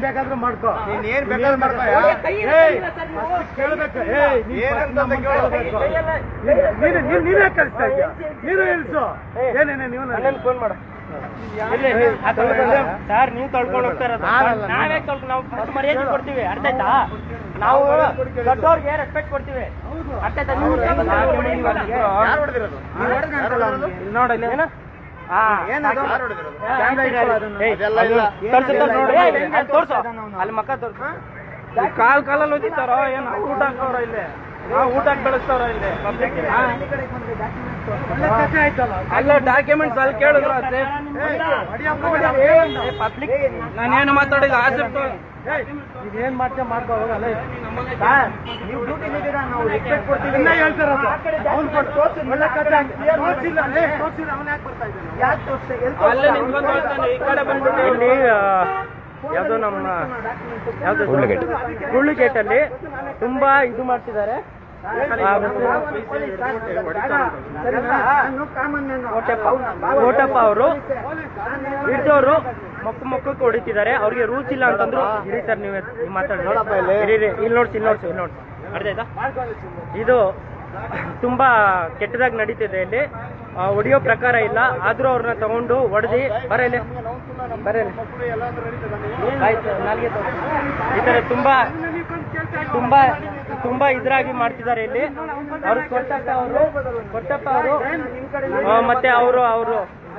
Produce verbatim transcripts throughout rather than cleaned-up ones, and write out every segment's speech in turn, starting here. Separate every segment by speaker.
Speaker 1: ಬೇಕಾದ್ರೂ ಮಾಡ್ಕೋ,
Speaker 2: ನೀನ್ ಏನ್ ಬೇಕಾದ್ರೂ ಮಾಡ್ಕೋ.
Speaker 1: ಕೇಳ್ಬೇಕು, ನೀನೇ ಕಳಿಸ್ತಾ ಇದ್ಯಾ, ನೀನು ಇಳಿಸು. ಏನೇನೆ ನೀವು ಫೋನ್ ಮಾಡ
Speaker 3: ಸರ್, ನೀವು ತೊಳ್ಕೊಂಡು ಹೋಗ್ತಾ ಇರೋದು ನಾವೇ ತೊಳ್ಕೊಂಡು ನಾವು ಫಸ್ಟ್ ಮರ್ಯಾದೆ ಕೊಡ್ತೀವಿ, ಅರ್ಥ ಆಯ್ತಾ? ನಾವು ದೊಡ್ಡವ್ರಿಗೆ ರೆಸ್ಪೆಕ್ಟ್ ಕೊಡ್ತೀವಿ, ಅರ್ಥ ಆಯ್ತಾ? ನೀವು
Speaker 1: ನೋಡಲ್ಲ ಏನ
Speaker 3: ತೋರ್ಸು, ಅಲ್ಲಿ ಮಕ್ಕ ತೋರ್ಸು.
Speaker 1: ಕಾಲ್ ಕಾಲಲ್ಲಿ ಓದಿತಾರೋ ಏನ್ ಊಟ ಹಾಕೋರ ಇಲ್ಲಿ, ನಾವು ಊಟ ಬೆಳೆಸ್ತಾರ ಇಲ್ಲಿ ಅಲ್ಲ. ಡಾಕ್ಯುಮೆಂಟ್ಸ್ ಅಲ್ಲಿ ಕೇಳಿದ್ರು ಪಬ್ಲಿಕ್ ನಾನೇನು ಮಾತಾಡಿದ ಆಸೆಪ್ಟು ಇದೇನ್ ಮಾಡ್ತೇವೆ ಮಾಡ್ಕೋ ಹೋಗಲ್ಲ. ನೀವು ಡ್ಯೂಟಿ ನೀಡಿರ ನಾವು ರೆಸ್ಪೆಕ್ಟ್ ಕೊಡ್ತೀವಿ ಇನ್ನ ಹೇಳ್ತಾರದು. ಅವ್ನು ಕೊಟ್ಟು ತೋರಿಸಿ ಒಳ್ಳೆ ಕಥೆ ತೋರಿಸಿಲ್ಲ, ತೋರಿಸಿಲ್ಲ ಅವನ ಯಾಕೆ ಬರ್ತಾ ಇದ್ದಾನೆ, ಯಾಕೆ ತೋರಿಸ್ತಾ ಅಲ್ಲೇ ನಿಂತ್ಕೊಂಡು ಹೇಳ್ತಾನೆ. ಈ ಕಡೆ ಬಂದ್ಬಿಟ್ಟು ಇಲ್ಲಿ ಯಾವ್ದು ನಮ್ಮ ಯಾವ್ದು ಗುಳ್ಳುಗೇಟ್ ಅಲ್ಲಿ ತುಂಬಾ ಇದು ಮಾಡ್ತಿದ್ದಾರೆ. ಕೋಟಪ್ಪ ಅವರು ಹಿಡಿದವರು ಮಕ್ಕ ಮಕ್ಕಕ್ಕೆ ಹೊಡಿತಿದ್ದಾರೆ, ಅವ್ರಿಗೆ ರೂಲ್ಸ್ ಇಲ್ಲ ಅಂತಂದ್ರು. ಇರಿ ಸರ್, ನೀವೇ ಮಾತಾಡಿ. ಇಲ್ಲಿ ನೋಡ್ಸಿ ಇಲ್ಲಿ ನೋಡ್ಸಿ ಇಲ್ಲಿ ನೋಡ್ಸಿ ಅರ್ಥ ಆಯ್ತಾ? ಇದು ತುಂಬಾ ಕೆಟ್ಟದಾಗಿ ನಡೀತಿದೆ ಇಲ್ಲಿ, ಹೊಡಿಯೋ ಪ್ರಕಾರ ಇಲ್ಲ. ಆದ್ರೂ ಅವ್ರನ್ನ ತಗೊಂಡು ಹೊಡೆದಿ ಬರಲಿ ಬರಲಿ ಈ ತರ ತುಂಬಾ ತುಂಬಾ ತುಂಬಾ ಇದ್ರಾಗಿ ಮಾಡ್ತಿದ್ದಾರೆ ಇಲ್ಲಿ. ಅವ್ರು ಕೊಟ್ಟಪ್ಪ ಅವರು ಕೊಟ್ಟಪ್ಪ ಅವರು ಮತ್ತೆ ಅವರು ಅವರು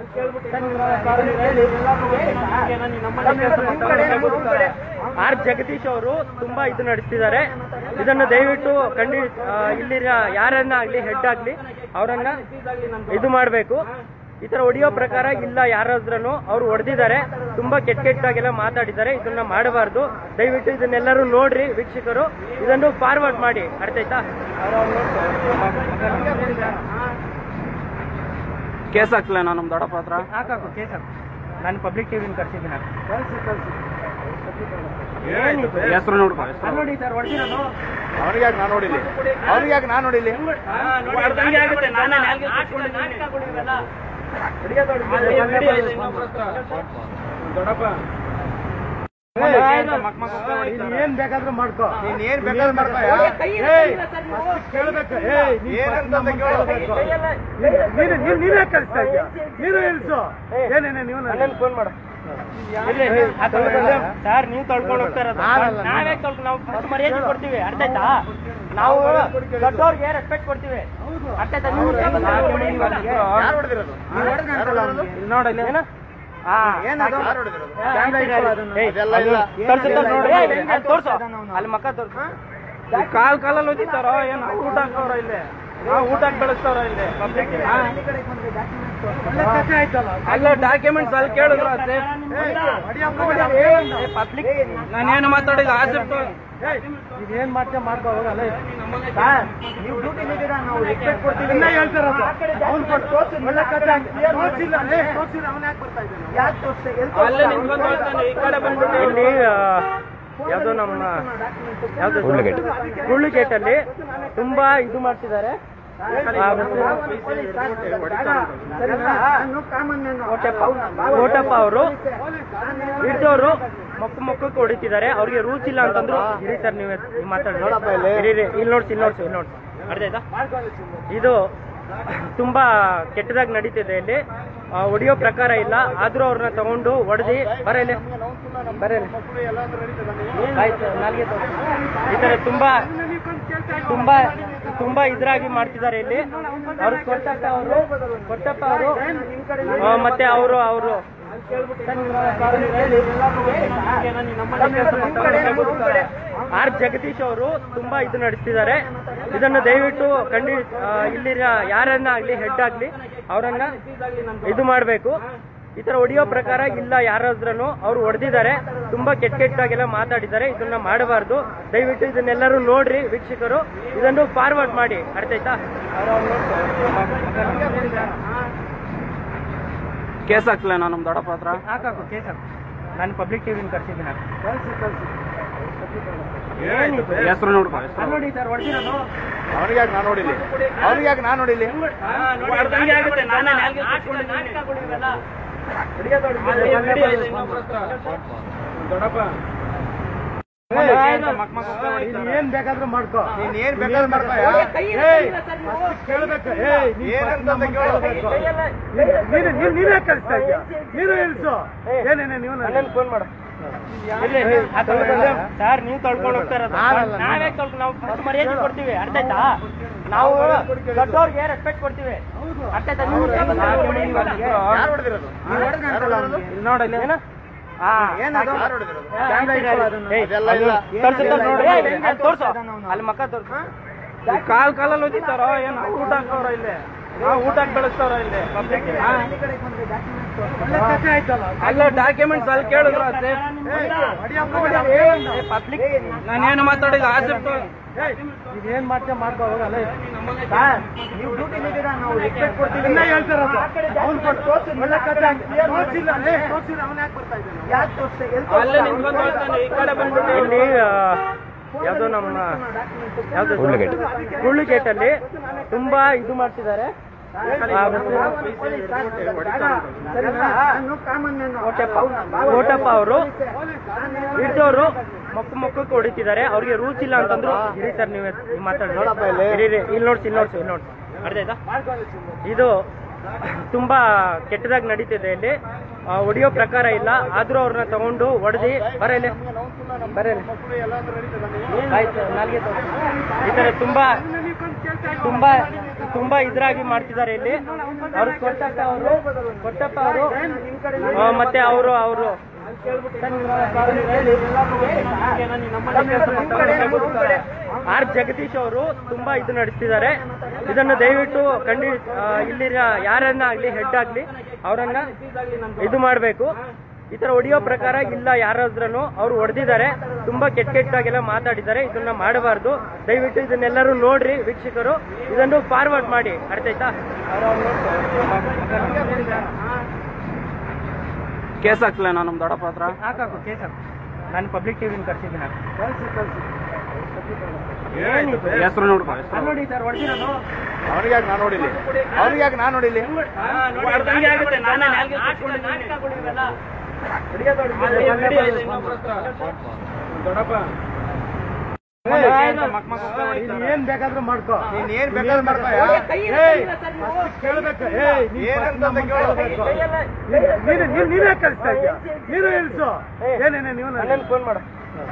Speaker 1: ಆರ್ ಜಗದೀಶ್ ಅವರು ತುಂಬಾ ಇದು ನಡೆಸ್ತಿದ್ದಾರೆ. ಇದನ್ನು ದಯವಿಟ್ಟು ಖಂಡಿ ಇಲ್ಲಿ ಯಾರನ್ನ ಆಗ್ಲಿ ಹೆಡ್ ಆಗ್ಲಿ ಅವರನ್ನ ಇದು ಮಾಡಬೇಕು. ಈ ತರ ಹೊಡಿಯೋ ಪ್ರಕಾರ ಇಲ್ಲ ಯಾರಾದ್ರೂ. ಅವ್ರು ಹೊಡೆದಿದ್ದಾರೆ, ತುಂಬಾ ಕೆಟ್ಟ ಕೆಟ್ಟಾಗೆಲ್ಲ ಮಾತಾಡಿದ್ದಾರೆ. ಇದನ್ನ ಮಾಡಬಾರ್ದು. ದಯವಿಟ್ಟು ಇದನ್ನೆಲ್ಲರೂ ನೋಡ್ರಿ ವೀಕ್ಷಕರು, ಇದನ್ನು ಫಾರ್ವರ್ಡ್ ಮಾಡಿ, ಅರ್ಥ ಆಯ್ತಾ?
Speaker 4: ಕೇಸ್ ಹಾಕ್ಲ ನಮ್ ದೊಡ್ಡಪ್ಪ ಹತ್ರ
Speaker 1: ಹಾಕಾಕು ಕೇಸ್ ಹಾಕು. ನಾನು ಪಬ್ಲಿಕ್ ಟಿವಿನ ಕರ್ಸಿದ್ದೀನಿ.
Speaker 4: ಹೆಸರು ನೋಡ್ಕೊ.
Speaker 1: ನೋಡಿ ಸರ್, ಹೊಡೆದಿರೋದು
Speaker 2: ಅವ್ರಿಗೆ ಯಾಕೆ ನಾನು ನೋಡಿಲಿ, ಅವ್ರಿಗೆ ಯಾಕೆ ನಾನು ನೋಡಿಲಿ.
Speaker 1: ಏನ್ ಬೇಕಾದ್ರೂ ಮಾಡ್ಕೋ,
Speaker 2: ನೀನ್ ಏನ್ ಬೇಕಾದ್ರೂ ಮಾಡ್ಕೋ.
Speaker 1: ಕೇಳ್ಬೇಕು, ನೀನೇ ಕಳಿಸ್ತಾ ಇದ್ಯಾ, ನೀನು ಇಳಿಸು. ಏನೇನೆ ನೀವು ಫೋನ್ ಮಾಡ
Speaker 3: ಸರ್, ನೀವು ತೊಳ್ಕೊಂಡು ಹೋಗ್ತಾ ಇರೋದು ನಾವೇ ತೊಳ್ಕೊಂಡು ನಾವು ಫಸ್ಟ್ ಮರ್ಯಾದೆ ಕೊಡ್ತೀವಿ, ಅರ್ಥ ಆಯ್ತಾ? ನಾವು ದೊಡ್ಡವ್ರಿಗೆ ರೆಸ್ಪೆಕ್ಟ್ ಕೊಡ್ತೀವಿ, ಅರ್ಥ ಆಯ್ತಾ? ನೀವು
Speaker 1: ನೋಡಲ್ಲ ಏನ
Speaker 3: ತೋರ್ಸು, ಅಲ್ಲಿ ಮಕ್ಕ ತೋರ್ಸು.
Speaker 1: ಕಾಲ್ ಕಾಲಲ್ಲಿ ಓದಿತಾರೋ ಏನ್ ಊಟ ಹಾಕೋರ ಇಲ್ಲಿ, ನಾವು ಊಟ ಬೆಳೆಸ್ತಾರ ಇಲ್ಲಿ ಅಲ್ಲ. ಡಾಕ್ಯುಮೆಂಟ್ಸ್ ಅಲ್ಲಿ ಕೇಳಿದ್ರು ಪಬ್ಲಿಕ್ ನಾನೇನು ಮಾತಾಡಿದ ಆಸೆಪ್ಟು ಇದೇನ್ ಮಾಡ್ತೇವೆ ಮಾಡ್ಕೋ ಹೋಗಲ್ಲ. ನೀವು ಡ್ಯೂಟಿ ನೀಡಿರ ನಾವು ರೆಸ್ಪೆಕ್ಟ್ ಕೊಡ್ತೀವಿ ಇನ್ನ ಹೇಳ್ತಾರದು. ಅವ್ನು ಕೊಟ್ಟು ತೋರಿಸಿ ಒಳ್ಳೆ ಕಥೆ ತೋರಿಸಿಲ್ಲ, ತೋರಿಸಿಲ್ಲ ಅವನ ಯಾಕೆ ಬರ್ತಾ ಇದ್ದಾನೆ, ಯಾಕೆ ತೋರಿಸ್ತಾ ಅಲ್ಲೇ ನಿಂತ್ಕೊಂಡು ಹೇಳ್ತಾನೆ. ಈ ಕಡೆ ಬಂದ್ಬಿಟ್ಟು ಇಲ್ಲಿ ಯಾವ್ದು ನಮ್ಮ ಯಾವ್ದು ಗುಳ್ಳುಗೇಟ್ ಅಲ್ಲಿ ತುಂಬಾ ಇದು ಮಾಡ್ತಿದ್ದಾರೆ. ಕೋಟಪ್ಪ ಅವರು ಹಿಡಿದವರು ಮಕ್ಕ ಮಕ್ಕಕ್ಕೆ ಹೊಡಿತಿದ್ದಾರೆ, ಅವ್ರಿಗೆ ರೂಲ್ಸ್ ಇಲ್ಲ ಅಂತಂದ್ರು. ಇರಿ ಸರ್, ನೀವೇ ಮಾತಾಡಿ. ಇಲ್ಲಿ ನೋಡ್ಸಿ ಇಲ್ಲಿ ನೋಡ್ಸಿ ಇಲ್ಲಿ ನೋಡ್ಸಿ ಅರ್ಥ ಆಯ್ತಾ? ಇದು ತುಂಬಾ ಕೆಟ್ಟದಾಗಿ ನಡೀತಿದೆ ಇಲ್ಲಿ, ಹೊಡಿಯೋ ಪ್ರಕಾರ ಇಲ್ಲ. ಆದ್ರೂ ಅವ್ರನ್ನ ತಗೊಂಡು ಹೊಡೆದಿ ಬರಲಿ ಬರಲಿ ಈ ತರ ತುಂಬಾ ತುಂಬಾ ತುಂಬಾ ಇದ್ರಾಗಿ ಮಾಡ್ತಿದ್ದಾರೆ ಇಲ್ಲಿ. ಅವ್ರು ಕೊಟ್ಟಪ್ಪ ಅವರು ಕೊಟ್ಟಪ್ಪ ಅವರು ಮತ್ತೆ ಅವರು ಅವರು ಆರ್ ಜಗದೀಶ್ ಅವರು ತುಂಬಾ ಇದು ನಡೆಸ್ತಿದ್ದಾರೆ. ಇದನ್ನು ದಯವಿಟ್ಟು ಖಂಡಿ ಇಲ್ಲಿ ಯಾರನ್ನ ಆಗ್ಲಿ ಹೆಡ್ ಆಗ್ಲಿ ಅವರನ್ನ ಇದು ಮಾಡಬೇಕು. ಈ ತರ ಹೊಡಿಯೋ ಪ್ರಕಾರ ಇಲ್ಲ ಯಾರಾದ್ರೂ. ಅವ್ರು ಹೊಡೆದಿದ್ದಾರೆ, ತುಂಬಾ ಕೆಟ್ಟ ಕೆಟ್ಟಾಗೆಲ್ಲ ಮಾತಾಡಿದ್ದಾರೆ. ಇದನ್ನ ಮಾಡಬಾರ್ದು. ದಯವಿಟ್ಟು ಇದನ್ನೆಲ್ಲರೂ ನೋಡ್ರಿ ವೀಕ್ಷಕರು, ಇದನ್ನು ಫಾರ್ವರ್ಡ್ ಮಾಡಿ, ಅರ್ಥ ಆಯ್ತಾ?
Speaker 4: ಕೇಸ್ ಹಾಕ್ಲ ನಮ್ ದೊಡ್ಡಪ್ಪ ಹತ್ರ
Speaker 1: ಹಾಕಾಕು ಕೇಸ್ ಹಾಕು. ನಾನು ಪಬ್ಲಿಕ್ ಟಿವಿನ ಕರ್ಸಿದ್ದೀನಿ.
Speaker 4: ಹೆಸರು ನೋಡ್ಕೊ.
Speaker 1: ನೋಡಿ ಸರ್, ಹೊಡೆದಿರೋದು
Speaker 2: ಅವ್ರಿಗೆ ಯಾಕೆ ನಾನು ನೋಡಿಲಿ, ಅವ್ರಿಗೆ ಯಾಕೆ ನಾನು ನೋಡಿಲಿ.
Speaker 1: ದೊಡ್ಡಪ್ಪ ಏನ್ ಬೇಕಾದ್ರೂ ಮಾಡ್ಕೋ,
Speaker 2: ನೀನ್ ಏನ್ ಬೇಕಾದ್ರೂ ಮಾಡ್ಕೋ.
Speaker 1: ಕೇಳ್ಬೇಕು.
Speaker 2: ಏನಂತ
Speaker 1: ನೀನೇ ಕಳಿಸ್ತಾ ಇದ್ಯಾ, ನೀನು ಇಳಿಸು. ಏನೇನೆ ನೀವು
Speaker 3: ನನ್ನನ್ನು ಫೋನ್ ಮಾಡು. ಸರ್ ನೀವು ತೊಳ್ಕೊಂಡು ಹೋಗ್ತಾ ಇರೋದು, ನಾವೇ ತೊಳ್ಕೊಂಡು ನಾವು ಫಸ್ಟ್ ಮರ್ಯಾದೆ ಕೊಡ್ತೀವಿ. ಅರ್ಥ ಆಯ್ತಾ? ನಾವು ದೊಡ್ಡವ್ರಿಗೆ ರೆಸ್ಪೆಕ್ಟ್ ಕೊಡ್ತೀವಿ. ಅರ್ಥ ಆಯ್ತಾ? ನೀವು
Speaker 2: ಯಾರು ಹೊಡೆದಿರೋದು?
Speaker 3: ನೋಡಲ್ಲ ಏನು ತೋರ್ಸು, ಅಲ್ಲಿ ಮಕ್ಕ ತೋರ್ಸು.
Speaker 4: ಕಾಲ್ ಕಾಲಲ್ಲಿ ಓದಿತಾರೋ ಏನು ಊಟ ಹಾಕೋರ ಇಲ್ಲಿ, ನಾವು ಊಟ ಬೆಳೆಸ್ತಾರ ಇಲ್ಲಿ. ಅಲ್ಲ ಡಾಕ್ಯುಮೆಂಟ್ಸ್ ಅಲ್ಲಿ ಕೇಳಿದ್ರು
Speaker 3: ಪಬ್ಲಿಕ್
Speaker 4: ನಾನೇನು ಮಾತಾಡಿದ ಆಸೆಪ್ಟು
Speaker 1: ಇದೇನ್ ಮಾಡ್ತಾ ಮಾಡ್ಕೋ ಹೋಗಲ್ಲ.
Speaker 2: ನೀವು ಡ್ಯೂಟಿ ನೀಡಿರ ನಾವು ರೆಸ್ಪೆಕ್ಟ್ ಕೊಡ್ತೀವಿ.
Speaker 1: ಇನ್ನ ಹೇಳ್ತಾರದು ಅವ್ನು ಕೊಟ್ಟು ತೋರ್ಸಿಲ್ಲ, ಒಳ್ಳೆ ಕಥೆ ಆಗ್ತದೆ. ತೋರ್ಸಿಲ್ಲ, ತೋರ್ಸಿಲ್ಲ, ಅವನ ಯಾಕೆ ಬರ್ತಾ ಇದ್ದಾನೆ?
Speaker 2: ಯಾಕೆ ತೋರಿಸ್ತೆ?
Speaker 4: ಅಲ್ಲೇ ನಿಂತ್ಕೊಂಡು ಹೋಗ್ತಾನೆ, ಈ ಕಡೆ ಬಂದ್ಬಿಟ್ಟು
Speaker 3: ಇಲ್ಲಿ ಯಾವ್ದು ನಮ್ಮ ಯಾವ್ದು ಗುಳ್ಳುಗೇಟ್ ಅಲ್ಲಿ ತುಂಬಾ ಇದು ಮಾಡ್ತಿದ್ದಾರೆ. ಕೋಟಪ್ಪ ಅವರು ಹಿಡ್ದವರು ಮಕ್ಕ ಮಕ್ಕಕ್ಕೆ ಹೊಡಿತಿದ್ದಾರೆ. ಅವ್ರಿಗೆ ರೂಲ್ಸ್ ಇಲ್ಲ ಅಂತಂದ್ರು. ಇರಿ ಸರ್ ನೀವೇ ಮಾತಾಡಿ. ಇಲ್ಲಿ ನೋಡ್ಸಿ ಇಲ್ಲಿ ನೋಡ್ಸಿ ಇಲ್ಲಿ ನೋಡ್ಸಿ ಅರ್ಥ ಆಯ್ತಾ? ಇದು ತುಂಬಾ ಕೆಟ್ಟದಾಗಿ ನಡೀತಿದೆ ಇಲ್ಲಿ. ಹೊಡಿಯೋ ಪ್ರಕಾರ ಇಲ್ಲ, ಆದ್ರೂ ಅವ್ರನ್ನ ತಗೊಂಡು ಹೊಡೆದಿ ಬರಲಿ ಬರಲಿ ಆಯ್ತು ನಾಲ್ಗೆ ಈ ತರ ತುಂಬಾ ತುಂಬಾ ತುಂಬಾ ಇದ್ರಾಗಿ ಮಾಡ್ತಿದ್ದಾರೆ ಇಲ್ಲಿ. ಅವ್ರು ಕೊಟ್ಟಪ್ಪ ಅವರು ಕೊಟ್ಟಪ್ಪ ಅವರು ಮತ್ತೆ ಅವರು ಅವರು ಆರ್ ಜಗದೀಶ್ ಅವರು ತುಂಬಾ ಇದು ನಡೆಸ್ತಿದ್ದಾರೆ. ಇದನ್ನು ದಯವಿಟ್ಟು ಖಂಡಿ ಇಲ್ಲಿ ಯಾರನ್ನ ಆಗ್ಲಿ ಹೆಡ್ ಆಗ್ಲಿ ಅವರನ್ನ ಇದು ಮಾಡಬೇಕು. ಈ ತರ ಹೊಡಿಯೋ ಪ್ರಕಾರ ಇಲ್ಲ ಯಾರಾದ್ರೂ ಅವ್ರು ಹೊಡೆದಿದ್ದಾರೆ, ತುಂಬಾ ಕೆಟ್ಟ ಕೆಟ್ಟಾಗೆಲ್ಲ ಮಾತಾಡಿದ್ದಾರೆ. ಇದನ್ನ ಮಾಡಬಾರ್ದು. ದಯವಿಟ್ಟು ಇದನ್ನೆಲ್ಲರೂ ನೋಡ್ರಿ ವೀಕ್ಷಕರು, ಇದನ್ನು ಫಾರ್ವರ್ಡ್ ಮಾಡಿ. ಅರ್ಥ ಆಯ್ತಾ?
Speaker 4: ಕೇಸ್ ಹಾಕ್ಲ ನಮ್ ದೊಡ್ಡಪ್ಪ ಹತ್ರ
Speaker 3: ಹಾಕಾಕು ಕೇಸ್ ಹಾಕು. ನಾನು ಪಬ್ಲಿಕ್ ಟಿವಿನ ಕರ್ಸಿದ್ದೀನಿ.
Speaker 4: ಹೆಸರು ನೋಡ್ಕೊ.
Speaker 3: ನೋಡಿ ಸರ್ ಹೊಡೆದಿರೋದು
Speaker 2: ಅವ್ರಿಗೆ ಯಾಕೆ ನಾನು ನೋಡಿಲಿ? ಅವ್ರಿಗೆ ಯಾಕೆ ನಾನು ನೋಡಿಲಿ?
Speaker 1: ಏನ್ ಬೇಕಾದ್ರೂ ಮಾಡ್ಕೋ,
Speaker 2: ನೀನ್ ಏನ್ ಬೇಕಾದ್ರೂ ಮಾಡ್ಕೋ.
Speaker 1: ಕೇಳ್ಬೇಕು.
Speaker 2: ಏನಂತ ಕೇಳಬೇಕು.
Speaker 1: ನೀನೇ ಕಳಿಸ್ತಾ ಇದ್ಯಾ, ನೀನು ಇಳಿಸು. ಏನೇನೆ ನೀವು
Speaker 3: ನನ್ನನ್ನು ಫೋನ್ ಮಾಡು.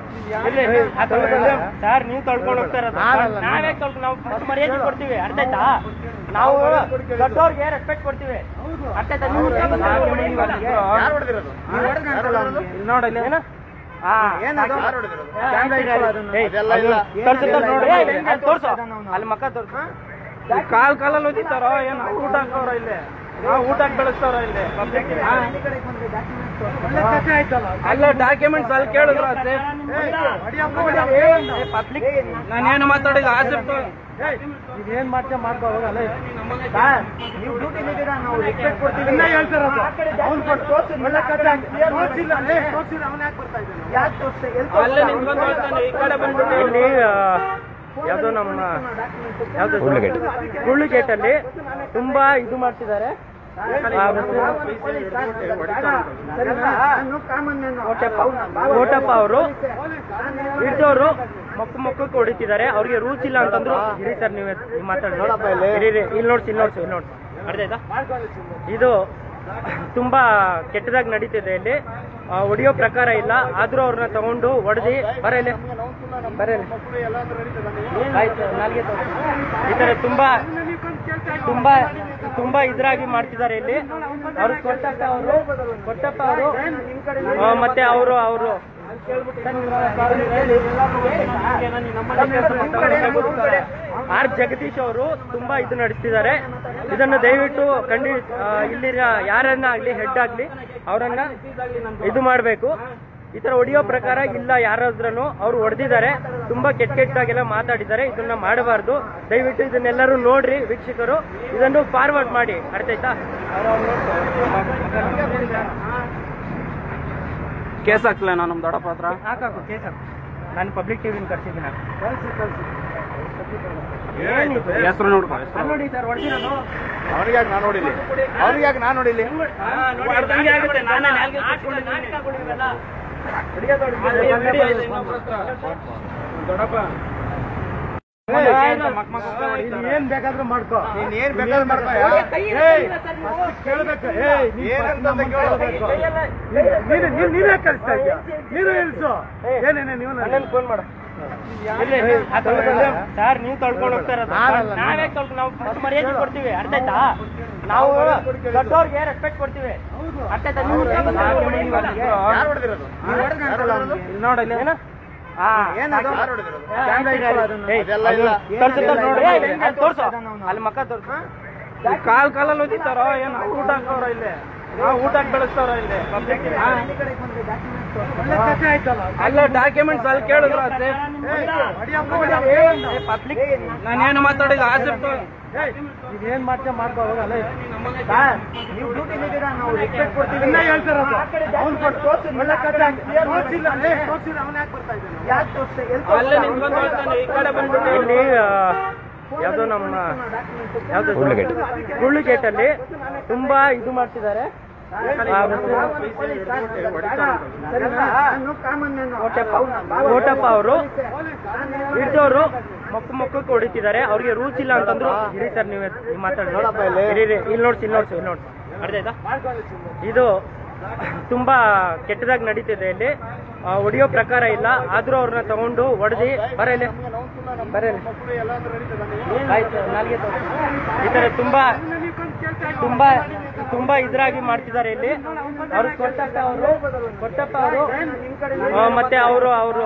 Speaker 3: ಸರ್ ನೀವು ತೊಳ್ಕೊಂಡು ಹೋಗ್ತಾ ಇರೋದು, ನಾವೇ ತೊಳ್ಕೊಂಡು ನಾವು ಫಸ್ಟ್ ಮರ್ಯಾದೆ ಕೊಡ್ತೀವಿ. ಅರ್ಥ ಆಯ್ತಾ? ನಾವು ದೊಡ್ಡವ್ರಿಗೆ ರೆಸ್ಪೆಕ್ಟ್ ಕೊಡ್ತೀವಿ. ಅರ್ಥ ಆಯ್ತಾ? ನೀವು
Speaker 2: ಯಾರು ಹೊಡೆದಿರೋದು?
Speaker 3: ನೋಡಲ್ಲ ಏನು ತೋರ್ಸು, ಅಲ್ಲಿ ಮಕ್ಕ ತೋರ್ಸು.
Speaker 4: ಕಾಲ್ ಕಾಲಲ್ಲಿ ಓದಿತಾರೋ ಏನು ಊಟ ಹಾಕೋರ ಇಲ್ಲಿ, ನಾವು ಊಟ ಬೆಳೆಸ್ತಾರ ಇಲ್ಲಿ. ಅಲ್ಲ ಡಾಕ್ಯುಮೆಂಟ್ಸ್ ಅಲ್ಲಿ ಕೇಳಿದ್ರು
Speaker 3: ಪಬ್ಲಿಕ್
Speaker 4: ನಾನೇನು ಮಾತಾಡಿದ ಆಸೆಪ್ಟು
Speaker 1: ಇದೇನ್ ಮಾಡ್ತಾ ಮಾಡ್ಕೋ ಹೋಗಲ್ಲ.
Speaker 2: ನೀವು ಡ್ಯೂಟಿ ನೀಡಿರ ನಾವು ರೆಸ್ಪೆಕ್ಟ್ ಕೊಡ್ತೀವಿ.
Speaker 1: ಇನ್ನ ಹೇಳ್ತಾರದು ಅವ್ನು ಕೊಟ್ಟು ತೋರ್ಸಿಲ್ಲ, ಒಳ್ಳೆ ಕಥೆ ಆಗ್ತದೆ. ತೋರ್ಸಿಲ್ಲ, ತೋರ್ಸಿಲ್ಲ, ಅವನ ಯಾಕೆ ಬರ್ತಾ ಇದ್ದಾನೆ?
Speaker 2: ಯಾಕೆ ತೋರಿಸ್ತೆ?
Speaker 4: ಅಲ್ಲೇ ನಿಂತ್ಕೊಂಡು ಹೋಗ್ತಾನೆ, ಈ ಕಡೆ ಬಂದ್ಬಿಟ್ಟು
Speaker 3: ಇಲ್ಲಿ ಯಾವ್ದು ನಮ್ಮ ಯಾವ್ದು ಗುಳ್ಳುಗೇಟ್ ಅಲ್ಲಿ ತುಂಬಾ ಇದು ಮಾಡ್ತಿದ್ದಾರೆ. ಕೋಟಪ್ಪ ಅವರು ಹಿಡ್ದವರು ಮಕ್ಕ ಮಕ್ಕಕ್ಕೆ ಹೊಡಿತಿದ್ದಾರೆ. ಅವ್ರಿಗೆ ರೂಲ್ಸ್ ಇಲ್ಲ ಅಂತಂದ್ರು. ಇರಿ ಸರ್ ನೀವೇ ಮಾತಾಡಿ. ಇಲ್ಲಿ ನೋಡ್ಸಿ ಇಲ್ಲಿ ನೋಡ್ಸಿ ಇಲ್ಲಿ ನೋಡ್ಸಿ ಅರ್ಥ ಆಯ್ತಾ? ಇದು ತುಂಬಾ ಕೆಟ್ಟದಾಗಿ ನಡೀತಿದೆ ಇಲ್ಲಿ. ಹೊಡಿಯೋ ಪ್ರಕಾರ ಇಲ್ಲ, ಆದ್ರೂ ಅವ್ರನ್ನ ತಗೊಂಡು ಹೊಡೆದಿ ಬರಲಿ ಬರಲಿ ಆಯ್ತು ನಾಲ್ಗೆ ಈ ತರ ತುಂಬಾ ತುಂಬಾ ತುಂಬಾ ಇದ್ರಾಗಿ ಮಾಡ್ತಿದ್ದಾರೆ ಇಲ್ಲಿ. ಅವ್ರು ಕೊಟ್ಟಪ್ಪ ಅವರು ಕೊಟ್ಟಪ್ಪ ಅವರು ಮತ್ತೆ ಅವರು ಅವರು ಆರ್ ಜಗದೀಶ್ ಅವರು ತುಂಬಾ ಇದು ನಡೆಸ್ತಿದ್ದಾರೆ. ಇದನ್ನು ದಯವಿಟ್ಟು ಖಂಡಿ ಇಲ್ಲಿ ಯಾರನ್ನ ಆಗ್ಲಿ ಹೆಡ್ ಆಗ್ಲಿ ಅವರನ್ನ ಇದು ಮಾಡಬೇಕು. ಈ ತರ ಹೊಡಿಯೋ ಪ್ರಕಾರ ಇಲ್ಲ ಯಾರಾದ್ರೂ ಅವ್ರು ಹೊಡೆದಿದ್ದಾರೆ, ತುಂಬಾ ಕೆಟ್ಟ ಕೆಟ್ಟಾಗೆಲ್ಲ ಮಾತಾಡಿದ್ದಾರೆ. ಇದನ್ನ ಮಾಡಬಾರ್ದು. ದಯವಿಟ್ಟು ಇದನ್ನೆಲ್ಲರೂ ನೋಡ್ರಿ ವೀಕ್ಷಕರು, ಇದನ್ನು ಫಾರ್ವರ್ಡ್ ಮಾಡಿ. ಅರ್ಥ ಆಯ್ತಾ?
Speaker 4: ಕೇಸ್ ಹಾಕ್ಲ ನಮ್ ದೊಡ್ಡಪ್ಪ ಹತ್ರ
Speaker 3: ಹಾಕಾಕು ಕೇಸ್ ಹಾಕು. ನಾನು ಪಬ್ಲಿಕ್ ಟಿವಿನ ಕರ್ಸಿದ್ದೀನಿ.
Speaker 4: ಹೆಸರು ನೋಡ್ಕೊ.
Speaker 3: ನೋಡಿ ಸರ್ ಹೊಡೆದಿರೋದು
Speaker 2: ಅವ್ರಿಗೆ ಯಾಕೆ ನಾನು ನೋಡಿಲಿ? ಅವ್ರಿಗೆ ಯಾಕೆ ನಾನು ನೋಡಿಲಿ?
Speaker 4: ದೊಡ್ಡಪ್ಪ
Speaker 1: ಏನ್ ಬೇಕಾದ್ರೂ ಮಾಡ್ಕೋ
Speaker 2: ನೀನ್ ಏನ್ ಬೇಕಾದ್ರೂ ಮಾಡ್ಕೋ
Speaker 1: ಕೇಳ್ಬೇಕು
Speaker 2: ಏನಂತ
Speaker 1: ನೀನೇ ಕಳಿಸ್ತಾ ಇದ್ಯಾ ನೀನು ಇಲ್ಸು ಏನೇನೆ ನೀವು
Speaker 3: ನನ್ನನ್ನು ಫೋನ್ ಮಾಡು ಸರ್ ನೀವು ತೊಳ್ಕೊಂಡು ಹೋಗ್ತಾ ಇರೋದು ನಾವೇ ತೊಳ್ಕೊಂಡು ನಾವು ಫಸ್ಟ್ ಮರ್ಯಾದೆ ಕೊಡ್ತೀವಿ ಅರ್ಥ ಆಯ್ತಾ ನಾವು ದೊಡ್ಡವ್ರಿಗೆ ರೆಸ್ಪೆಕ್ಟ್ ಕೊಡ್ತೀವಿ ಅರ್ಥ ಆಯ್ತಾ ನೀವು
Speaker 2: ಯಾರು ಹೊಡೆದಿರೋದು
Speaker 3: ನೋಡಲ್ಲ ಏನ ತೋರ್ಸು ಅಲ್ಲಿ ಮಕ್ಕ ತೋರ್ಸು
Speaker 4: ಕಾಲ್ ಕಾಲಲ್ಲಿ ಓದಿತಾರೋ ಏನ್ ಊಟ ಹಾಕೋರ ಇಲ್ಲಿ ನಾವು ಊಟ ಬೆಳೆಸ್ತಾರ ಇಲ್ಲಿ ಅಲ್ಲ ಡಾಕ್ಯುಮೆಂಟ್ಸ್ ಅಲ್ಲಿ ಕೇಳಿದ್ರು
Speaker 3: ಪಬ್ಲಿಕ್
Speaker 4: ನಾನೇನು ಮಾತಾಡಿದ ಆಸೆಪ್ಟು
Speaker 1: ಇದೇನ್ ಮಾಡ್ತಾ ಮಾಡ್ಕೋ ಹೋಗಲ್ಲ
Speaker 2: ನೀವು ಡ್ಯೂಟಿಲಿದ್ದೀರಾ ನಾವು ರೆಸ್ಪೆಕ್ಟ್ ಕೊಡ್ತೀವಿ
Speaker 1: ಇನ್ನ ಹೇಳ್ತಾರಲ್ಲ ಅವ್ನು ಕೊಟ್ಟು ತೋರ್ಸಿ ಒಳ್ಳೆ ಕಥೆ ತೋರ್ಸಿಲ್ಲ ತೋರ್ಸಿಲ್ಲ ಅವನ ಯಾಕೆ ಬರ್ತಾ ಇದ್ದಾನೆ
Speaker 2: ಯಾಕೆ ತೋರಿಸ್ತೆ
Speaker 4: ಅಲ್ಲೇ ನಿಂತ್ಕೊಂಡು ಹೋಗ್ತಾನೆ ಈ ಕಡೆ ಬಂದ್ಬಿಟ್ಟು
Speaker 3: ಇಲ್ಲಿ ಯಾವ್ದು ನಮ್ಮ ಯಾವ್ದು ಗುಳ್ಳುಗೇಟ್ ಅಲ್ಲಿ ತುಂಬಾ ಇದು ಮಾಡ್ತಿದ್ದಾರೆ ಕೋಟಪ್ಪ ಅವರು ಹಿಡ್ದವ್ರು ಮಕ್ಕ ಮಕ್ಕಕ್ಕೆ ಹೊಡಿತಿದ್ದಾರೆ ಅವ್ರಿಗೆ ರೂಲ್ಸ್ ಇಲ್ಲ ಅಂತಂದ್ರು ಇರಿ ಸರ್ ನೀವೇ ಮಾತಾಡಿ ಇಲ್ಲಿ ನೋಡ್ಸಿ ಇಲ್ಲಿ ನೋಡ್ಸಿ ಇಲ್ಲಿ ನೋಡ್ಸಿ ಅರ್ಥ ಆಯ್ತಾ ಇದು ತುಂಬಾ ಕೆಟ್ಟದಾಗಿ ನಡೀತಿದೆ ಇಲ್ಲಿ ಹೊಡಿಯೋ ಪ್ರಕಾರ ಇಲ್ಲ ಆದ್ರೂ ಅವ್ರನ್ನ ತಗೊಂಡು ಹೊಡೆದಿ ಬರಲಿ ಬರಲಿ ಆಯ್ತು ನಾಲ್ಗೆ ಈ ತರ ತುಂಬಾ ತುಂಬಾ ತುಂಬಾ ಇದ್ರಾಗಿ ಮಾಡ್ತಿದ್ದಾರೆ ಇಲ್ಲಿ ಅವ್ರು ಕೊಟ್ಟಪ್ಪ ಅವರು ಕೊಟ್ಟಪ್ಪ ಅವರು ಮತ್ತೆ ಅವರು ಅವರು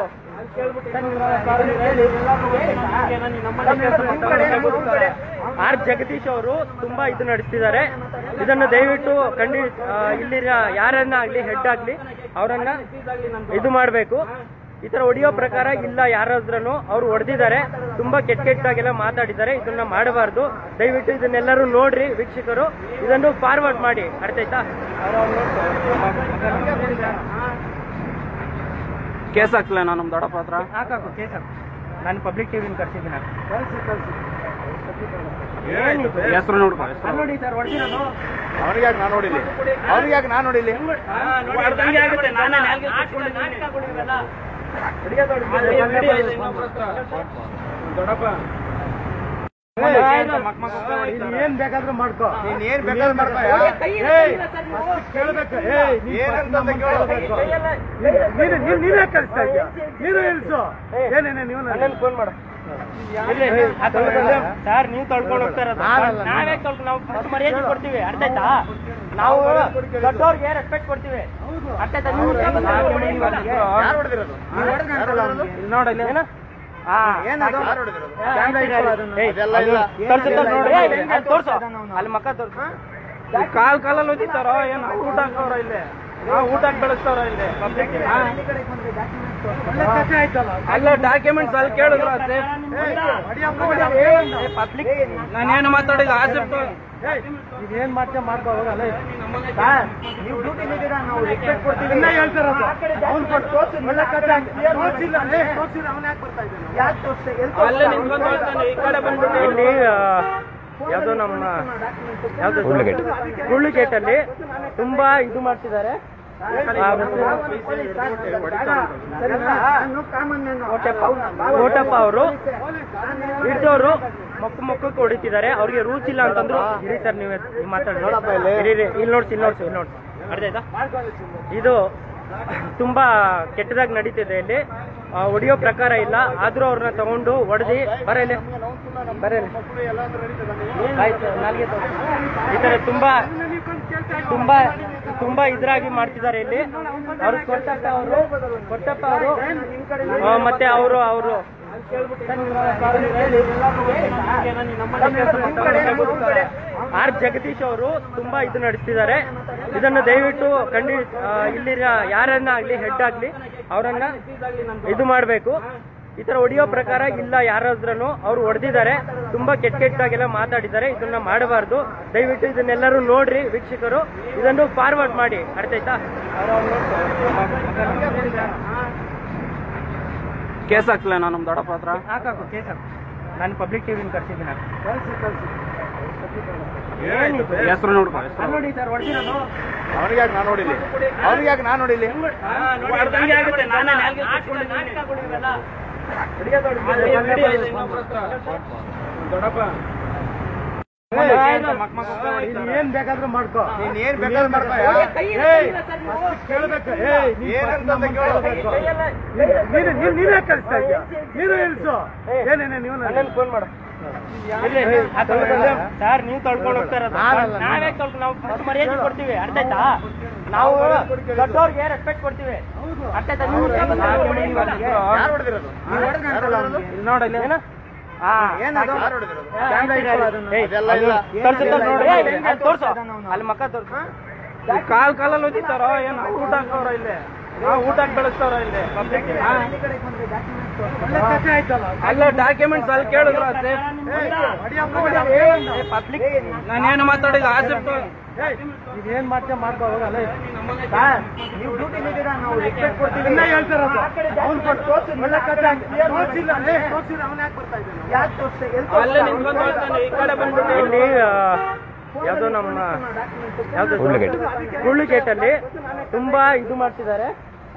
Speaker 3: ಆರ್ ಜಗದೀಶ್ ಅವರು ತುಂಬಾ ಇದು ನಡೆಸ್ತಿದ್ದಾರೆ ಇದನ್ನು ದಯವಿಟ್ಟು ಖಂಡಿ ಇಲ್ಲಿರ ಯಾರನ್ನ ಆಗ್ಲಿ ಹೆಡ್ ಆಗ್ಲಿ ಅವರನ್ನ ಇದು ಮಾಡಬೇಕು ಈ ತರ ಹೊಡಿಯೋ ಪ್ರಕಾರ ಇಲ್ಲ ಯಾರಾದ್ರೂ ಅವ್ರು ಹೊಡೆದಿದ್ದಾರೆ ತುಂಬಾ ಕೆಟ್ಟ ಕೆಟ್ಟಾಗೆಲ್ಲ ಮಾತಾಡಿದ್ದಾರೆ ಇದನ್ನ ಮಾಡಬಾರ್ದು ದಯವಿಟ್ಟು ಇದನ್ನೆಲ್ಲರೂ ನೋಡ್ರಿ ವೀಕ್ಷಕರು ಇದನ್ನು ಫಾರ್ವರ್ಡ್ ಮಾಡಿ ಅರ್ಥ ಆಯ್ತಾ
Speaker 4: ಕೇಸ್ ಹಾಕ್ಲ ನಮ್ ದೊಡ್ಡಪ್ಪ ಹತ್ರ
Speaker 3: ಹಾಕಾಕು ಕೇಸ್ ಹಾಕು ನಾನು ಪಬ್ಲಿಕ್ ಟಿವಿನ ಕರ್ಸಿದ್ದೀನಿ
Speaker 4: ಹೆಸರು ನೋಡ್ಕೊ
Speaker 3: ನೋಡಿ ಸರ್ ಹೊಡೆದಿರೋದು
Speaker 2: ಅವ್ರಿಗೆ ಯಾಕೆ ನಾನು ನೋಡಿಲಿ ಅವ್ರಿಗೆ ಯಾಕೆ ನಾನು ನೋಡಿಲಿ
Speaker 4: ದೊಡ್ಡಪ್ಪ
Speaker 1: ಏನ್ ಬೇಕಾದ್ರೂ ಮಾಡ್ಕೋ
Speaker 2: ನೀನ್ ಏನ್ ಬೇಕಾದ್ರೂ ಮಾಡ್ಕೋ
Speaker 1: ಕೇಳ್ಬೇಕು
Speaker 2: ಏನಂತ
Speaker 1: ನೀನು ನೀನೇ ಕಳಿಸ್ತಾ ಇದ್ಯಾ ನೀನು ಇಲ್ಸು ಏನೇನೆ ನೀವು
Speaker 3: ನನ್ನನ್ನು ಫೋನ್ ಮಾಡು ಸರ್ ನೀವು ತೊಳ್ಕೊಂಡು ಹೋಗ್ತಾ ಇರೋದು ನಾವೇ ತೊಳ್ಕೊಂಡು ನಾವು ಫಸ್ಟ್ ಮರ್ಯಾದೆ ಕೊಡ್ತೀವಿ ಅರ್ಥ ಆಯ್ತಾ ನಾವು ದೊಡ್ಡವ್ರಿಗೆ ರೆಸ್ಪೆಕ್ಟ್ ಕೊಡ್ತೀವಿ ಅರ್ಥ ಆಯ್ತಾ ನೀವು
Speaker 2: ಯಾರು ಹೊಡೆದಿರೋದು
Speaker 3: ನೋಡಲ್ಲ ಏನ ತೋರ್ಸು ಅಲ್ಲಿ ಮಕ್ಕ ತೋರ್ಸು
Speaker 4: ಕಾಲ್ ಕಾಲಲ್ಲಿ ಓದಿತಾರೋ ಏನ್ ಊಟ ಹಾಕೋರ ಇಲ್ಲಿ ನಾವು ಊಟ ಬೆಳೆಸ್ತಾರ ಇಲ್ಲಿ ಅಲ್ಲ ಡಾಕ್ಯುಮೆಂಟ್ಸ್ ಅಲ್ಲಿ ಕೇಳಿದ್ರು
Speaker 3: ಪಬ್ಲಿಕ್
Speaker 4: ನಾನೇನು ಮಾತಾಡಿದ ಆಸೆಪ್ಟು
Speaker 1: ಇದೇನ್ ಮಾಡ್ತಾ ಮಾಡ್ಕೋ ಹೋಗಲ್ಲ
Speaker 2: ನೀವು ಡ್ಯೂಟಿಲಿದ್ದೀರಾ ನಾವು ರೆಸ್ಪೆಕ್ಟ್ ಕೊಡ್ತೀವಿ
Speaker 1: ಇನ್ನ ಹೇಳ್ತಾರಲ್ಲ ಅವ್ನು ಕೊಟ್ಟು ತೋರ್ಸಿ ಒಳ್ಳೆ ಕಥೆ ತೋರ್ಸಿಲ್ಲ ತೋರ್ಸಿಲ್ಲ ಅವನ ಯಾಕೆ ಬರ್ತಾ ಇದ್ದಾನೆ
Speaker 2: ಯಾಕೆ ತೋರಿಸ್ತೆ
Speaker 4: ಅಲ್ಲೇ ನಿಂತ್ಕೊಂಡು ಹೋಗ್ತಾನೆ ಈ ಕಡೆ ಬಂದ್ಬಿಟ್ಟು
Speaker 3: ಇಲ್ಲಿ ಯಾವ್ದು ನಮ್ಮ ಯಾವ್ದು ಗುಳ್ಳುಗೇಟ್ ಅಲ್ಲಿ ತುಂಬಾ ಇದು ಮಾಡ್ತಿದ್ದಾರೆ ಕೋಟಪ್ಪ ಅವರು ಹಿಡ್ದವ್ರು ಮಕ್ಕ ಮಕ್ಕಕ್ಕೆ ಹೊಡಿತಿದ್ದಾರೆ ಅವ್ರಿಗೆ ರೂಲ್ಸ್ ಇಲ್ಲ ಅಂತಂದ್ರು ಇರಿ ಸರ್ ನೀವೇ ಮಾತಾಡಿ ಇಲ್ಲಿ ನೋಡ್ಸಿ ಇಲ್ಲಿ ನೋಡ್ಸಿ ಇಲ್ಲಿ ನೋಡ್ಸಿ ಅರ್ಥ ಆಯ್ತಾ ಇದು ತುಂಬಾ ಕೆಟ್ಟದಾಗಿ ನಡೀತಿದೆ ಇಲ್ಲಿ ಹೊಡಿಯೋ ಪ್ರಕಾರ ಇಲ್ಲ ಆದ್ರೂ ಅವ್ರನ್ನ ತಗೊಂಡು ಹೊಡೆದಿ ಬರಲಿ ಬರಲಿ ಆಯ್ತು ನಾಲ್ಗೆ ಈ ತರ ತುಂಬಾ ತುಂಬಾ ತುಂಬಾ ಇದ್ರಾಗಿ ಮಾಡ್ತಿದ್ದಾರೆ ಇಲ್ಲಿ ಅವ್ರು ಕೊಟ್ಟಪ್ಪ ಅವರು ಕೊಟ್ಟಪ್ಪ ಅವರು ಮತ್ತೆ ಅವರು ಅವರು ಆರ್ ಜಗದೀಶ್ ಅವರು ತುಂಬಾ ಇದು ನಡೆಸ್ತಿದ್ದಾರೆ ಇದನ್ನು ದಯವಿಟ್ಟು ಖಂಡಿ ಇಲ್ಲಿರ ಯಾರನ್ನ ಆಗ್ಲಿ ಹೆಡ್ ಆಗ್ಲಿ ಅವರನ್ನ ಇದು ಮಾಡಬೇಕು ಈ ತರ ಹೊಡಿಯೋ ಪ್ರಕಾರ ಇಲ್ಲ ಯಾರಾದ್ರೂ ಅವ್ರು ಹೊಡೆದಿದ್ದಾರೆ ತುಂಬಾ ಕೆಟ್ಟ ಕೆಟ್ಟಾಗೆಲ್ಲ ಮಾತಾಡಿದ್ದಾರೆ ಇದನ್ನ ಮಾಡಬಾರ್ದು ದಯವಿಟ್ಟು ಇದನ್ನೆಲ್ಲರೂ ನೋಡ್ರಿ ವೀಕ್ಷಕರು ಇದನ್ನು ಫಾರ್ವರ್ಡ್ ಮಾಡಿ ಅರ್ಥ ಆಯ್ತಾ
Speaker 4: ಕೇಸ್ ಹಾಕ್ಲ ನಮ್ ದೊಡ್ಡಪ್ಪ ಹತ್ರ
Speaker 3: ಹಾಕಾಕು ಕೇಸ್ ಹಾಕು ನಾನು ಪಬ್ಲಿಕ್ ಟಿವಿನ ಕರ್ಸಿದ್ದೀನಿ
Speaker 4: ಹೆಸರು ನೋಡ್ಕೊ
Speaker 3: ನೋಡಿ ಸರ್ ಹೊಡ್ದಿರೋದು
Speaker 1: ಅವನಿಗೆ ಯಾಕೆ ನಾನು ನೋಡಿಲಿ ಅವನಿಗೆ ಯಾಕೆ ನಾನು ನೋಡಿಲಿ
Speaker 4: ಹೊಡ್ದಂಗೆ ಆಗುತ್ತೆ ನಾನೇ ನಾಲ್ಗೆ ದೊಡ್ಡಪ್ಪ
Speaker 1: ಏನ್ ಬೇಕಾದ್ರೂ ಮಾಡ್ಕೋ ನೀನ್ ಏನ್ ಬೇಕಾದ್ರೂ ಮಾಡ್ಕೋ ಕೇಳ್ಬೇಕು ನೀನು ನೀನೇ ಕಳಿಸ್ತಾ ಇದ್ಯಾ ನೀನು ಇಳಿಸು ಏನೇನೆ ನೀವು
Speaker 3: ನನ್ನನ್ನು ಫೋನ್ ಮಾಡು ಸರ್ ನೀವು ತೊಳ್ಕೊಂಡು ಹೋಗ್ತಾ ಇರೋದು ನಾವೇ ತೊಳ್ಕೊಂಡು ನಾವು ಫಸ್ಟ್ ಮರ್ಯಾದೆ ಕೊಡ್ತೀವಿ ಅರ್ಥ ಆಯ್ತಾ ನಾವು ದೊಡ್ಡವ್ರಿಗೆ ರೆಸ್ಪೆಕ್ಟ್ ಕೊಡ್ತೀವಿ ಅರ್ಥ ಆಯ್ತಾ ನೀವು
Speaker 1: ಯಾರು ಹೊಡೆದಿರೋದು
Speaker 3: ನೋಡಲ್ಲ ಏನ ತೋರ್ಸು ಅಲ್ಲಿ ಮಕ್ಕ ತೋರ್ಸು
Speaker 4: ಕಾಲ್ ಕಾಲಲ್ಲಿ ಓದಿತಾರೋ ಏನ್ ಊಟ ಹಾಕೋರ ಇಲ್ಲಿ ನಾವು ಊಟ ಬೆಳೆಸ್ತಾರ ಇಲ್ಲಿ ಅಲ್ಲ ಡಾಕ್ಯುಮೆಂಟ್ಸ್ ಅಲ್ಲಿ ಕೇಳಿದ್ರು
Speaker 3: ಪಬ್ಲಿಕ್
Speaker 4: ನಾನೇನು ಮಾತಾಡಿದ ಆಸೆಪ್ಟು
Speaker 1: ಏನ್ ಮಾಡ್ತೀಯ ಮಾಡ್ಕೋ ಹೋಗಲ್ಲ
Speaker 2: ನೀವು ಡ್ಯೂಟಿ ಇದ್ದೀರಾ ನಾವು ರೆಸ್ಪೆಕ್ಟ್ ಕೊಡ್ತೀವಿ
Speaker 1: ಇನ್ನ ಹೇಳ್ತಾರದು ಅವ್ನು ಕೊಟ್ಟು ತೋರ್ಸಿಲ್ಲ ಒಳ್ಳೆ ಕತೆ ತೋರ್ಸಿಲ್ಲ ತೋರ್ಸಿಲ್ಲ ಅವನ ಯಾಕೆ ಬರ್ತಾ ಇದ್ದಾನೆ
Speaker 2: ಯಾಕೆ ತೋರಿಸ್ತೆ
Speaker 4: ಅಲ್ಲೇ ನಿಂತ್ಕೊಂಡು ಹೋಗ್ತಾನೆ ಈ ಕಡೆ ಬಂದ್ಬಿಟ್ಟು
Speaker 3: ಇಲ್ಲಿ ಯಾವ್ದೋ ನಮ್ಮ ಯಾವ್ದು ಗುಳ್ಳುಗೇಟ್ ಅಲ್ಲಿ ತುಂಬಾ ಇದು ಮಾಡ್ತಿದ್ದಾರೆ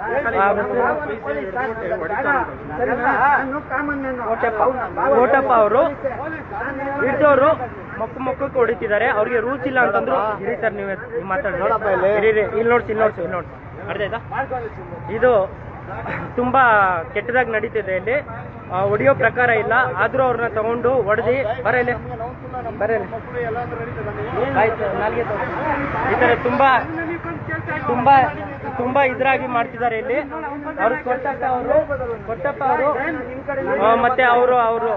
Speaker 3: ಕೋಟಪ್ಪ ಅವರು ಹಿಡ್ದವರು ಮಕ್ಕ ಮಕ್ಕಕ್ಕೆ ಹೊಡಿತಿದ್ದಾರೆ ಅವ್ರಿಗೆ ರೂಲ್ಸ್ ಇಲ್ಲ ಅಂತಂದ್ರು ಇರಿ ಸರ್ ನೀವೇ ಮಾತಾಡಿ ಇಲ್ಲಿ ನೋಡ್ಸಿ ಇಲ್ಲಿ ನೋಡ್ಸಿ ಇಲ್ಲಿ ನೋಡ್ಸಿ ಅರ್ಥ ಆಯ್ತಾ ಇದು ತುಂಬಾ ಕೆಟ್ಟದಾಗಿ ನಡೀತಿದೆ ಇಲ್ಲಿ ಹೊಡಿಯೋ ಪ್ರಕಾರ ಇಲ್ಲ ಆದ್ರೂ ಅವ್ರನ್ನ ತಗೊಂಡು ಹೊಡೆದಿ ಬರಲಿ ಬರಲಿ ಈ ತರ ತುಂಬಾ ತುಂಬಾ ತುಂಬಾ ಇದ್ರಾಗಿ ಮಾಡ್ತಿದ್ದಾರೆ ಇಲ್ಲಿ ಅವ್ರು ಕೊಟ್ಟಪ್ಪ ಅವರು ಕೊಟ್ಟಪ್ಪ ಅವರು ಮತ್ತೆ ಅವರು ಅವರು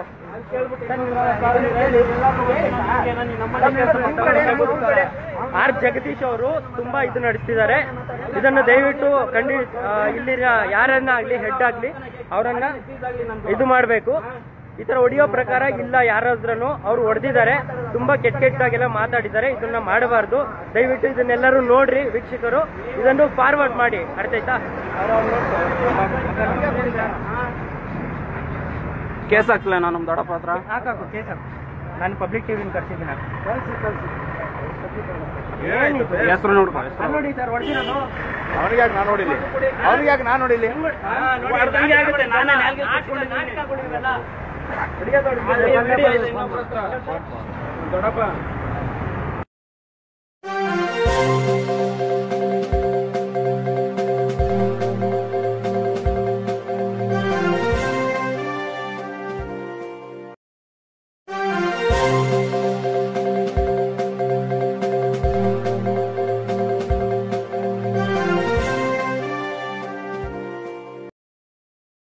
Speaker 3: ಆರ್ ಜಗದೀಶ್ ಅವರು ತುಂಬಾ ಇದು ನಡೆಸ್ತಿದ್ದಾರೆ ಇದನ್ನು ದಯವಿಟ್ಟು ಖಂಡಿ ಇಲ್ಲಿರ ಯಾರನ್ನ ಆಗ್ಲಿ ಹೆಡ್ ಆಗ್ಲಿ ಅವರನ್ನ ಇದು ಮಾಡಬೇಕು ಈ ತರ ಹೊಡಿಯೋ ಪ್ರಕಾರ ಇಲ್ಲ ಯಾರಾದ್ರೂ ಅವ್ರು ಹೊಡೆದಿದ್ದಾರೆ ತುಂಬಾ ಕೆಟ್ಟ ಕೆಟ್ಟಾಗೆಲ್ಲ ಮಾತಾಡಿದ್ದಾರೆ ಇದನ್ನ ಮಾಡಬಾರ್ದು ದಯವಿಟ್ಟು ಇದನ್ನೆಲ್ಲರೂ ನೋಡ್ರಿ ವೀಕ್ಷಕರು ಇದನ್ನು ಫಾರ್ವರ್ಡ್ ಮಾಡಿ ಅರ್ಥ ಆಯ್ತಾ
Speaker 4: ಕೇಸ್ ಹಾಕ್ಲ ನಮ್ ದೊಡ್ಡಪ್ಪ ಹತ್ರ
Speaker 3: ಹಾಕಾಕು ಕೇಸ್ ಹಾಕು ನಾನು ಪಬ್ಲಿಕ್ ಟಿವಿನ ಕರ್ಸಿದ್ದೀನಿ
Speaker 4: ಹೆಸರು ನೋಡ್ಕೊ
Speaker 3: ನೋಡಿ ಸರ್ ಹೊಡ್ದಿರೋದು
Speaker 1: ಅವನಿಗೆ ಯಾಕೆ ನಾನು ನೋಡಿಲಿ ಅವನಿಗೆ ಯಾಕೆ ನಾನು ನೋಡಿಲಿ
Speaker 4: ಹೊಡ್ದಂಗೆ ಆಗುತ್ತೆ ನಾನೇ ನಾಲ್ಗೆ ದೊಡ್ಡಪ್ಪ